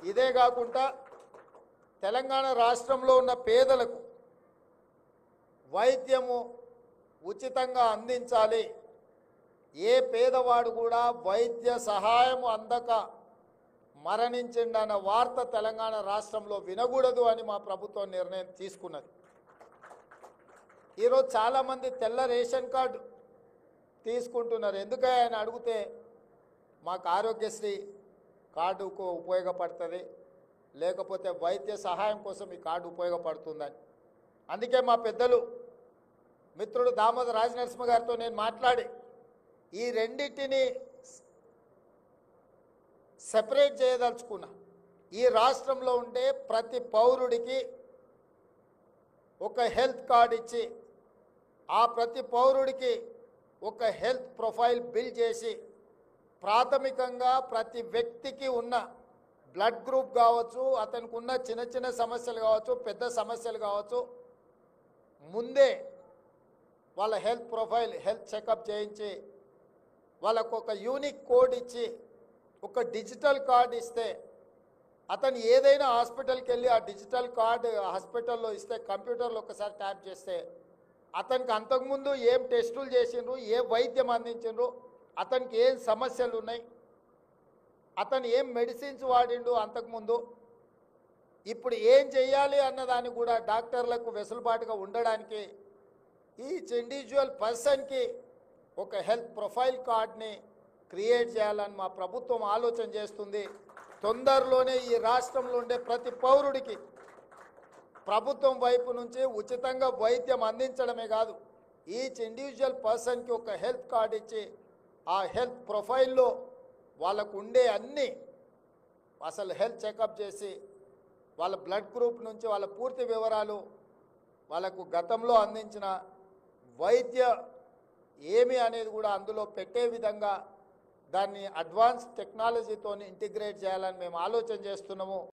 ఇదే కాకుండా తెలంగాణ రాష్ట్రంలో ఉన్న పేదలకు వైద్యము ఉచితంగా అందించాలి. ఏ పేదవాడు కూడా వైద్య సహాయం అందక మరణించిందన్న వార్త తెలంగాణ రాష్ట్రంలో వినకూడదు అని మా ప్రభుత్వం నిర్ణయం తీసుకున్నది. ఈరోజు చాలామంది తెల్ల రేషన్ కార్డు తీసుకుంటున్నారు. ఎందుకని ఆయన అడిగితే మాకు ఆరోగ్యశ్రీ కార్డుకు ఉపయోగపడుతుంది, లేకపోతే వైద్య సహాయం కోసం ఈ కార్డు ఉపయోగపడుతుందని. అందుకే మా పెద్దలు మిత్రుడు దామోదర్ రాజనరసింహ గారితో నేను మాట్లాడి ఈ రెండింటిని సెపరేట్ చేయదలుచుకున్నా. ఈ రాష్ట్రంలో ఉండే ప్రతి పౌరుడికి ఒక హెల్త్ కార్డు ఇచ్చి ఆ ప్రతి పౌరుడికి ఒక హెల్త్ ప్రొఫైల్ బిల్డ్ చేసి ప్రాథమికంగా ప్రతి వ్యక్తికి ఉన్న బ్లడ్ గ్రూప్ కావచ్చు, అతనికి ఉన్న చిన్న చిన్న సమస్యలు కావచ్చు, పెద్ద సమస్యలు కావచ్చు, ముందే వాళ్ళ హెల్త్ ప్రొఫైల్ హెల్త్ చెకప్ చేయించి వాళ్ళకు ఒక యూనిక్ కోడ్ ఇచ్చి ఒక డిజిటల్ కార్డు ఇస్తే అతను ఏదైనా హాస్పిటల్కి వెళ్ళి ఆ డిజిటల్ కార్డు హాస్పిటల్లో ఇస్తే కంప్యూటర్లో ఒకసారి ట్యాప్ చేస్తే అతనికి అంతకుముందు ఏం టెస్టులు చేసిండ్రు, ఏ వైద్యం అందించిండ్రు, అతనికి ఏం సమస్యలు ఉన్నాయి, అతను ఏం మెడిసిన్స్ వాడిండు అంతకుముందు, ఇప్పుడు ఏం చేయాలి అన్నదాన్ని కూడా డాక్టర్లకు వెసులుబాటుగా ఉండడానికి ఈచ్ ఇండివిజువల్ పర్సన్కి ఒక హెల్త్ ప్రొఫైల్ కార్డ్ని క్రియేట్ చేయాలని మా ప్రభుత్వం ఆలోచన చేస్తుంది. తొందరలోనే ఈ రాష్ట్రంలో ఉండే ప్రతి పౌరుడికి ప్రభుత్వం వైపు నుంచి ఉచితంగా వైద్యం అందించడమే కాదు, ఈచ్ ఇండివిజువల్ పర్సన్కి ఒక హెల్త్ కార్డ్ ఇచ్చి ఆ హెల్త్ ప్రొఫైల్లో వాళ్ళకు ఉండే అన్ని అసలు హెల్త్ చెకప్ చేసి వాళ్ళ బ్లడ్ గ్రూప్ నుంచి వాళ్ళ పూర్తి వివరాలు, వాళ్ళకు గతంలో అందించిన వైద్య ఏమి అనేది కూడా అందులో పెట్టే విధంగా దాన్ని అడ్వాన్స్ టెక్నాలజీతో ఇంటిగ్రేట్ చేయాలని మేము ఆలోచన చేస్తున్నాము.